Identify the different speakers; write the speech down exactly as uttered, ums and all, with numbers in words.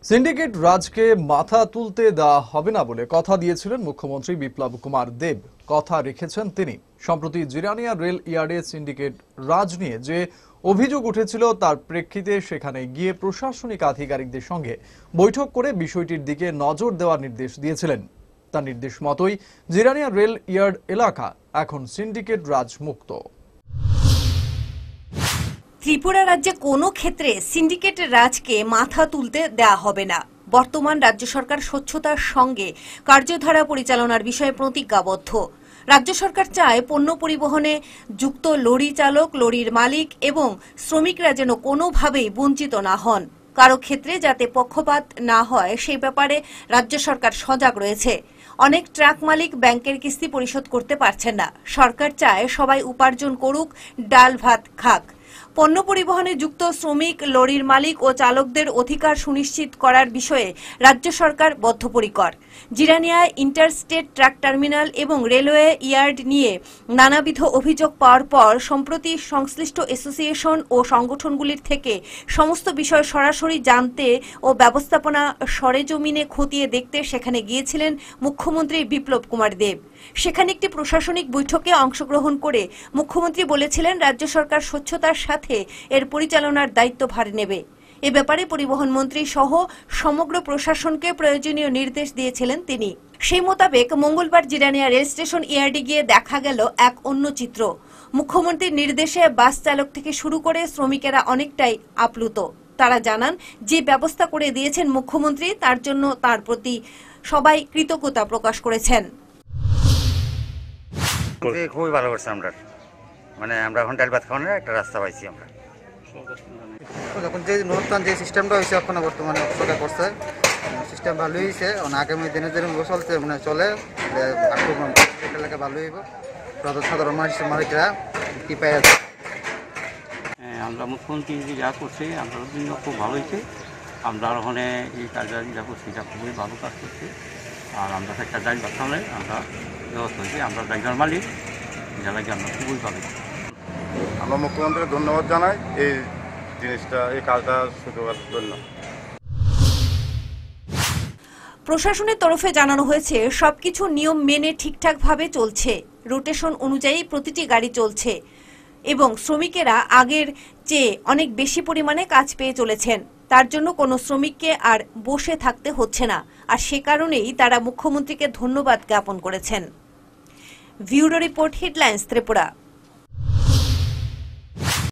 Speaker 1: Syndicate রাজকে মাথা তুলতে দেওয়া হবে না বলে কথা দিয়েছিলেন মুখ্যমন্ত্রী বিপ্লব কুমার দেব। কথা রেখেছেন তিনি। সম্প্রতি জিরানিয়া রেল ইয়ার্ডে সিন্ডিকেট রাজ নিয়ে যে অভিযোগ উঠেছিল তার প্রেক্ষিতে সেখানে গিয়ে প্রশাসনিক আধিকারিকদের সঙ্গে বৈঠক করে বিষয়টির দিকে নজর দেওয়ার নির্দেশ দিয়েছিলেন। তার নির্দেশ মতোই জিরানিয়া রেল ইয়ার্ড এলাকা এখন সিন্ডিকেট রাজ মুক্ত।
Speaker 2: ত্রিপুরা রাজ্যে কোনো ক্ষেত্রে সিন্ডিকেট রাজকে মাথা তুলতে দেয়া হবে না। বর্তমান রাজ্য সরকার স্বচ্ছতার সঙ্গে কার্যধারা পরিচালনার বিষয়ে প্রতিজ্ঞাবদ্ধ। রাজ্য সরকার চায় পণ্য পরিবহনে যুক্ত লরি চালক, লরির মালিক এবং শ্রমিকরা যেন কোনোভাবেই বঞ্চিত না হন। কারো ক্ষেত্রে যাতে পক্ষপাত না হয় সেই ব্যাপারে রাজ্য সরকার সজাগ রয়েছে। অনেক ট্রাক মালিক ব্যাংকের কিস্তি পরিশোধ করতে পারছেন না। সরকার চায় সবাই উপার্জন করুক, ডাল ভাত খাক। পণ্য পরিবহনে যুক্ত শ্রমিক, লরির মালিক ও চালকদের অধিকার সুনিশ্চিত করার বিষয়ে রাজ্য সরকার বদ্ধপরিকর। জিরানিয়ায় ইন্টারস্টেট ট্রাক টার্মিনাল এবং রেলওয়ে ইয়ার্ড নিয়ে নানাবিধ অভিযোগ পাওয়ার পর সম্প্রতি সংশ্লিষ্ট অ্যাসোসিয়েশন ও সংগঠনগুলির থেকে সমস্ত বিষয় সরাসরি জানতে ও ব্যবস্থাপনা সরেজমিনে খতিয়ে দেখতে সেখানে গিয়েছিলেন মুখ্যমন্ত্রী বিপ্লব কুমার দেব। সেখানে একটি প্রশাসনিক বৈঠকে অংশগ্রহণ করে মুখ্যমন্ত্রী বলেছিলেন রাজ্য সরকার স্বচ্ছতার সাথে এর পরিচালনার দায়িত্বভার নেবে। এ ব্যাপারে পরিবহন মন্ত্রী সহ সমগ্র প্রশাসনকে প্রয়োজনীয় নির্দেশ দিয়েছিলেন তিনি। সেই মোতাবেক মঙ্গলবার জিরানিয়া রেল স্টেশন ইয়ার্ডে গিয়ে দেখা গেল এক অন্য চিত্র। মুখ্যমন্ত্রীর নির্দেশে বাস চালক থেকে শুরু করে শ্রমিকেরা অনেকটাই আপ্লুত। তারা জানান, যে ব্যবস্থা করে দিয়েছেন মুখ্যমন্ত্রী তার জন্য তার প্রতি সবাই কৃতজ্ঞতা প্রকাশ করেছেন।
Speaker 3: খুবই ভালো করছে আমরা, মানে আমরা এখন ডাল ভাত খাওয়ানোর একটা রাস্তা পাইছি। আমরা
Speaker 4: এখন যে নতুন যে সিস্টেমটা হয়েছে এখন বর্তমানে সরকার করছে, সিস্টেম ভালো হয়েছে। আগামী দিনে দিনে চলছে মানে চলে এলাকা ভালো হইব। সাধারণ মানুষ মালিকরা কি পাই আছে।
Speaker 5: আমরা মুখ্যমন্ত্রী যা করছে আমরা জন্য খুব ভালো হয়েছে। আমরা ওখানে এই কাজটা যা করছি এটা খুবই ভালো কাজ করছি। আর আমরা একটা ডাল ভাত খাওয়ালে আমরা ব্যবস্থা হয়েছি। আমরা ড্রাইভার মালিক, যা লাগে আমরা খুবই ভালো।
Speaker 6: আমরা মুখ্যমন্ত্রীকে ধন্যবাদ জানাই এই জিনিসটা, এই কাজটা শুরু করার জন্য।
Speaker 2: প্রশাসনের তরফে জানানো হয়েছে সবকিছু নিয়ম মেনে ঠিকঠাকভাবে চলছে। রোটেশন অনুযায়ী প্রতিটি গাড়ি চলছে এবং শ্রমিকেরা আগের চেয়ে অনেক বেশি পরিমাণে কাজ পেয়ে চলেছেন। তার জন্য কোনো শ্রমিককে আর বসে থাকতে হচ্ছে না। আর সে কারণেই তারা মুখ্যমন্ত্রীকে ধন্যবাদ জ্ঞাপন করেছেন। Bureau report, headlines Tripura.